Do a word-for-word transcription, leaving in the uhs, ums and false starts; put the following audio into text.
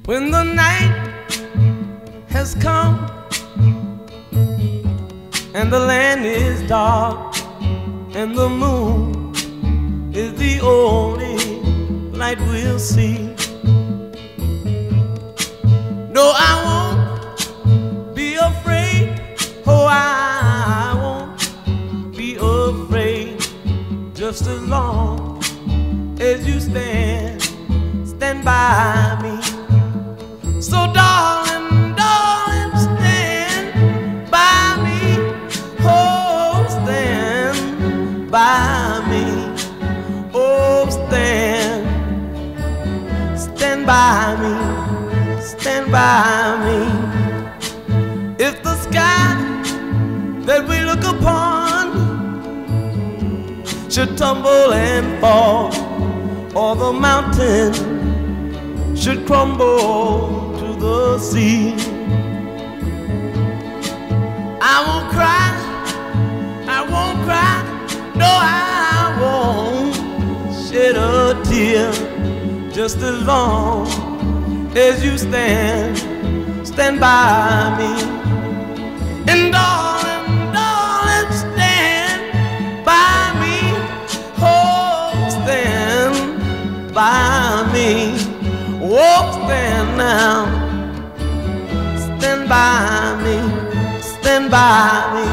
When the night has come and the land is dark and the moon is the only light we'll see. No, I won't be afraid. Oh, I won't be afraid. Just as long as you stand, stand by me. So darling, darling, stand by me. Oh, stand by me. Oh, stand, stand by me, stand by me. If the sky that we look upon should tumble and fall, or the mountain should crumble to the sea, I won't cry, I won't cry, no, I won't shed a tear. Just as long as you stand, stand by me. And darling, darling, stand by me. Oh, stand by me. Oh, stand now. Stand by me. Stand by me.